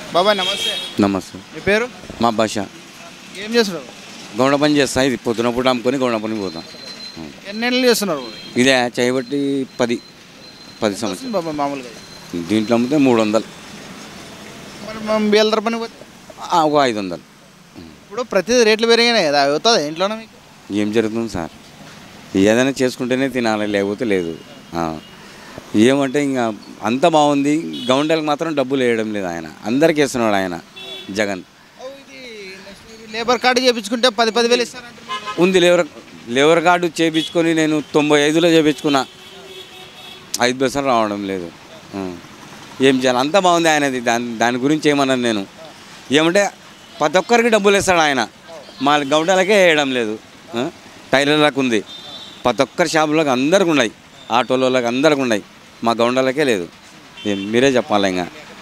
బాబాయ్ నమస్తే. నమస్తే. మీ పేరు? మా భాష ఏం చేస్తున్నారు? గౌడ పని చేస్తా. ఇది పొద్దున పూట అమ్ముకొని గౌడ పని పోతాం. ఎన్నేళ్ళు చేస్తున్నారు ఇదే చేయబట్టి 10 సంవత్సరాలు. బాబాయ్ మామూలుగా? దీంట్లో అమ్మితే 300, మరి మనం బేల్దర పని పోతే ఒక 500. ఇప్పుడు ప్రతిదీ రేట్లు పెరిగినాయి కదా, అవుతుంది ఇంట్లోనే మీకు? ఏం జరుగుతుంది సార్? ఏదైనా చేసుకుంటేనే తినాలి, లేకపోతే లేదు. ఏమంటే ఇంకా అంత బాగుంది. గౌండలకు మాత్రం డబ్బులు వేయడం లేదు. ఆయన అందరికీ వేస్తున్నాడు ఆయన జగన్. లేబర్ కార్డు చేయించుకుంటే 10,000 ఇస్తారంటే ఉంది లేబర్ కార్డు చేయించుకొని నేను 95లో చేయించుకున్నా. 5 పైసలు రావడం లేదు. ఏం చేయాలి? అంత బాగుంది ఆయనది. దాని గురించి ఏమన్నాను నేను. ఏమంటే ప్రతి ఒక్కరికి డబ్బులు ఇస్తాడు ఆయన. మా గౌండలకే వేయడం లేదు. టైలర్లకు ఉంది, ప్రతి ఒక్కరి షాపులకు అందరికి ఉన్నాయి, ఆటోలకు అందరికి ఉన్నాయి, మా గౌండలకే లేదు. మీరే చెప్పాలి. ఇంకా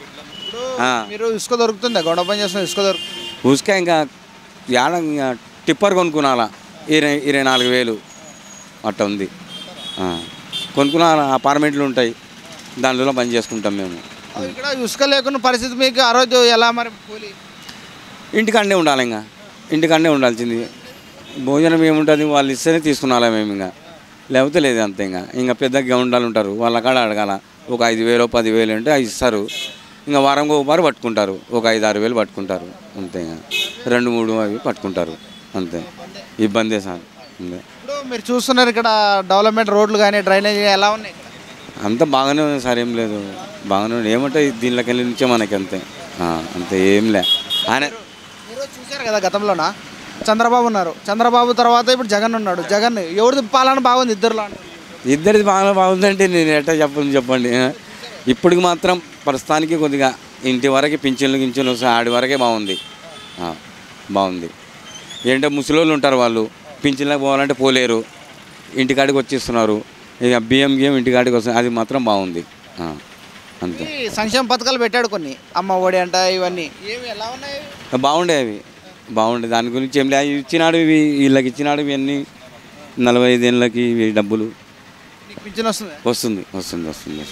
మీరు ఇసుక దొరుకుతుందా? గౌడ పని చేస్తున్న ఇసుక దొరుకుతుంది? ఉసుక ఇంకా ఇంకా టిప్పర్ కొనుక్కునాలా 24,000 అట్ట ఉంది. కొనుక్కున్న అపార్ట్మెంట్లు ఉంటాయి, దాంట్లో పని చేసుకుంటాం మేము. ఇక్కడ ఇసుక లేకున్న పరిస్థితి మీకు ఆ రోజు ఎలా? మరి కూలి ఇంటికాడనే ఉండాలి. ఇంకా ఇంటికాడనే ఉండాల్సింది. భోజనం ఏముంటుంది, వాళ్ళు ఇస్తేనే తీసుకున్నాలా మేము. ఇంకా లేకపోతే లేదు. అంతే. ఇంకా పెద్ద గౌండాలు ఉంటారు, వాళ్ళ కాడ అడగాల. ఒక 5,000 10,000 అంటే అవి ఇస్తారు. ఇంకా వారంకి ఒకసారి పట్టుకుంటారు, ఒక 5-6 వేలు పట్టుకుంటారు. అంతే. ఇంకా 2-3 అవి పట్టుకుంటారు. అంతే. ఇబ్బందే సార్. ఇప్పుడు మీరు చూస్తున్నారు ఇక్కడ డెవలప్మెంట్ రోడ్లు కానీ డ్రైనేజ్ ఎలా ఉన్నాయి? అంతా బాగానే ఉంది సార్. ఏం లేదు, బాగానే ఉంది. ఏమంటే దీనిలోకి వెళ్ళి నుంచే మనకి అంతే. అంతే. ఏం లే. ఆయన మీరు చూశారు కదా, గతంలోనా చంద్రబాబు ఉన్నారు, చంద్రబాబు తర్వాత ఇప్పుడు జగన్ ఉన్నాడు. జగన్ ఎవరిది పాలన బాగుంది? ఇద్దరిది బాగా బాగుందంటే నేను ఎట్లా చెప్పండి. ఇప్పటికి మాత్రం ప్రస్తుతానికి కొద్దిగా ఇంటి వరకు పింఛన్లు వస్తాయి, ఆడి వరకే బాగుంది. బాగుంది. ఏంటంటే ముసలోళ్ళు ఉంటారు, వాళ్ళు పింఛన్లకు పోవాలంటే పోలేరు, ఇంటికాడికి వచ్చేస్తున్నారు. ఇక బియ్యం ఇంటికాడికి వస్తుంది, అది మాత్రం బాగుంది. అంతే. సంక్షేమ పథకాలు పెట్టాడు కొన్ని, అమ్మ ఒడి అంట, ఇవన్నీ ఎలా ఉన్నాయి? బాగుండేవి. బాగుండే. దాని గురించి ఏం లేదు. ఇచ్చినాడు, వీళ్ళకి ఇచ్చినాడు. ఇవన్నీ 45 ఏళ్ళకి డబ్బులు పింఛన్ వస్తుంది. వస్తుంది.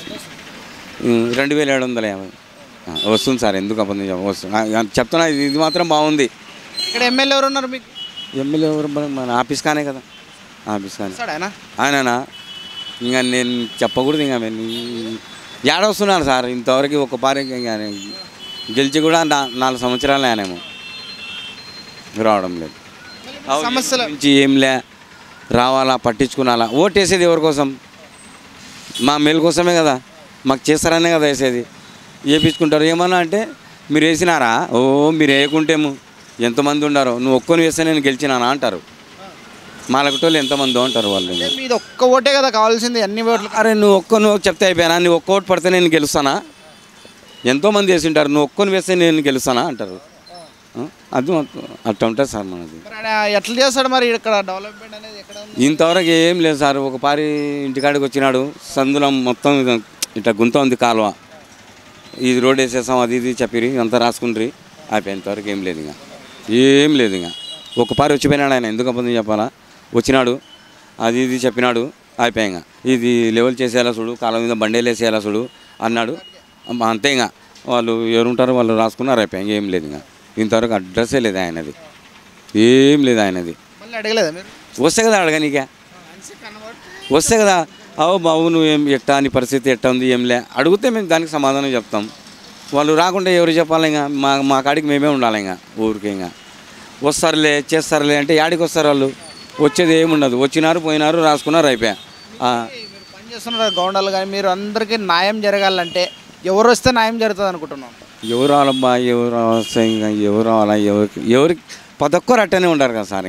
2,750 వస్తుంది సార్. ఎందుకు అబద్ధం వస్తుంది చెప్తున్నా. ఇది మాత్రం బాగుంది. ఇక్కడ ఎమ్మెల్యే ఎవరు ఉన్నారు మీకు? ఎమ్మెల్యే ఎవరు? మన ఆఫీస్ కానే కదా. ఆఫీస్ కానీ ఆయననా? ఇంకా నేను చెప్పకూడదు. ఇంకా ఏడవస్తున్నాను సార్. ఇంతవరకు ఒక పారి గెలిచి కూడా 4 సంవత్సరాలు ఆయనేమో రావడం లేదు. సమస్యల నుంచి ఏం లే. రావాలా, పట్టించుకునాలా. ఓటు వేసేది ఎవరి కోసం? మా మేలు కోసమే కదా. మాకు చేస్తారనే కదా వేసేది. వేయించుకుంటారు. ఏమన్నా అంటే మీరు వేసినారా? మీరు వేయకుంటేమో ఎంతమంది ఉన్నారో, నువ్వు ఒక్కని వేస్తే నేను గెలిచినానా అంటారు. మాలకటోళ్ళు ఎంతమందో అంటారు వాళ్ళు. మీది ఒక్క ఓటే కదా కావాల్సింది, అన్ని ఓట్లు. అరే నువ్వు చెప్తే అయిపోయానా? నువ్వు ఒక్క ఓటు పడితే నేను గెలుస్తానా? ఎంతోమంది వేసి ఉంటారు, నువ్వు ఒక్కని వేస్తే నేను గెలుస్తానా అంటారు. అది అట్లా ఉంటుంది సార్ మనది. ఎట్లా చేస్తాడు మరి ఇక్కడ డెవలప్మెంట్ అనేది? ఇంతవరకు ఏం లేదు సార్. ఒక పారి ఇంటికాడికి వచ్చినాడు, సందులో మొత్తం ఇట్లా గుంత ఉంది కాలువ, ఇది రోడ్ వేసేసాం, అది ఇది చెప్పిరి, అంతా రాసుకుంటారు, అయిపోయేంతవరకు ఏం లేదు. ఏం లేదు. ఒక పారి వచ్చిపోయినాడు ఆయన. ఎందుకు అబద్ధం చెప్పాలా? వచ్చినాడు, అది ఇది చెప్పినాడు, అయిపోయాయి. ఇది లెవెల్ చేసేయాలా చూడు, కాలం మీద బండేలు వేసేయాలా చూడు అన్నాడు. అంతే. వాళ్ళు ఎవరుంటారో వాళ్ళు రాసుకున్నారు, అయిపోయాయి. ఏం లేదు. ఇంతవరకు అడ్రస్సే లేదు ఆయనది. ఏం లేదు ఆయనది. అడగలేదా మీరు? వస్తే కదా అడగనీక, వస్తే కదా. బాబు నువ్వు ఎట్టా, నీ పరిస్థితి ఎట్టా ఉంది, ఏం లే అడిగితే మేము దానికి సమాధానం చెప్తాం. వాళ్ళు రాకుండా ఎవరు చెప్పాలి? మా కాడికి మేమే ఉండాలి. ఊరికే వస్తారులే, చేస్తారులే అంటే యాడికి వస్తారు వాళ్ళు? వచ్చేది ఏముండదు. వచ్చినారు, పోయినారు, రాసుకున్నారు, అయిపోయా. పని చేస్తున్నారు గౌండాలు కానీ, మీరు అందరికీ న్యాయం జరగాలంటే ఎవరు వస్తే న్యాయం జరుగుతుంది అనుకుంటున్నాం? ఎవరు రావాలబ్బా? ఎవరు వస్తే ఎవరు రావాలా? ఎవరికి ప్రతి ఒక్కరు అట్టనే ఉంటారు కదా సార్.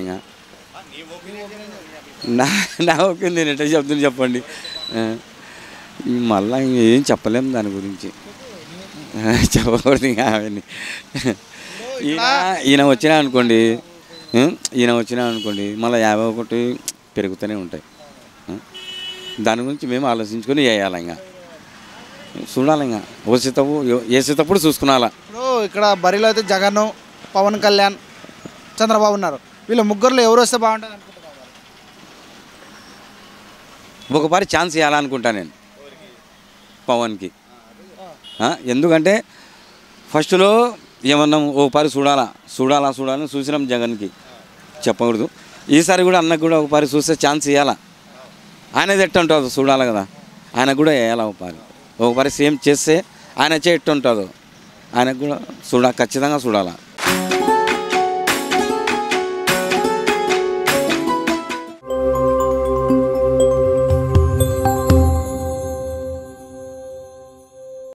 నా ఓకే. నేను ఎట్లా చెప్తుంది చెప్పండి. మళ్ళీ ఏం చెప్పలేము దాని గురించి, చెప్పకూడదు. అవన్నీ ఈయన వచ్చినా అనుకోండి, మళ్ళీ 51 పెరుగుతూనే ఉంటాయి. దాని గురించి మేము ఆలోచించుకొని వేయాలి. చూడాలి. వేసేటప్పుడు చూసుకున్నాలా. ఇప్పుడు ఇక్కడ బరిలో అయితే జగన్, పవన్ కళ్యాణ్, చంద్రబాబు ఉన్నారు. వీళ్ళ ముగ్గురులో ఎవరు వస్తే బాగుంటుంది అనుకుంటున్నారు? ఒకసారి ఛాన్స్ ఇవ్వాలనుకుంటా నేను పవన్కి. ఎందుకంటే ఫస్ట్లో ఏమన్నాం ఓ పారి చూడాలని చూసినాం జగన్కి చెప్పకూడదు. ఈసారి కూడా అన్నకు కూడా ఒక పారి చూస్తే ఛాన్స్ ఇవ్వాలా. ఆయనది ఎట్టుంటుందో చూడాలి కదా, ఆయనకు కూడా వేయాలి ఒక పారి సేమ్ చేస్తే ఆయన ఎట్టుంటుందో ఆయనకు కూడా ఖచ్చితంగా చూడాలి.